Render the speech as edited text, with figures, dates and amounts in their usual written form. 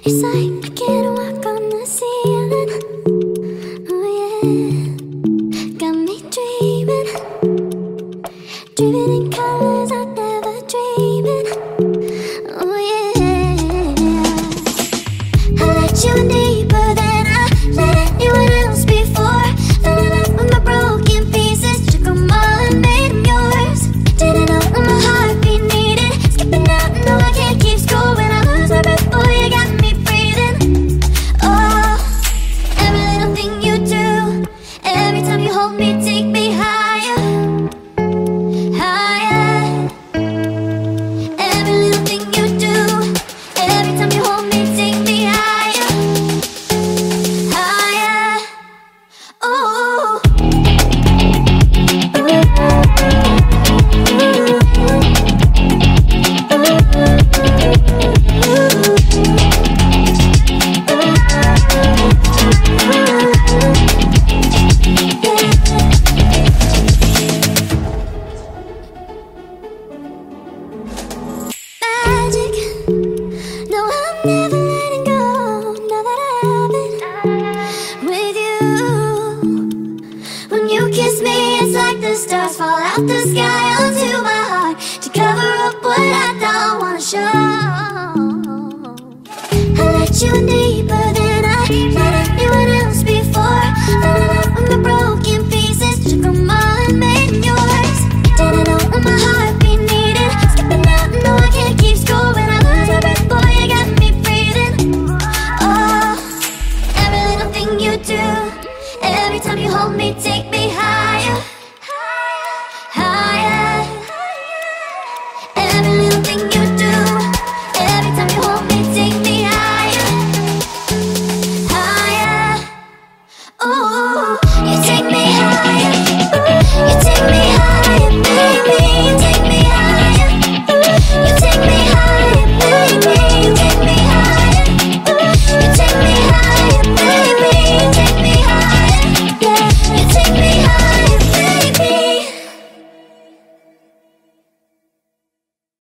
It's like I can't walk on the ceiling. Oh yeah, got me dreaming, dreaming in colors I never dreamed. Oh yeah, I let you in deeper than I let anyone else before. Fell in love with my broken pieces, took them all and made them yours. Didn't know what my heartbeat needed, skipping out, no I can't keep score. When I lose my breath, boy, you got me breathing. Oh, every little thing you do, every time you hold me, take me higher, higher. Every little thing you do, every time you hold me, take me higher, higher. Oh. Magic, no, I'm never letting go. Now that I have it with you. When you kiss me, it's like the stars fall out the sky onto my heart to cover up what I don't wanna show. I let you in deeper than I let anyone else before. Fell in love with my broken pieces, took them all and made them yours. Didn't know what my heartbeat needed, skipping out, no I can't keep score. When I lose my breath, boy, you got me breathing. Oh, every little thing you do, every time you hold me, take me high.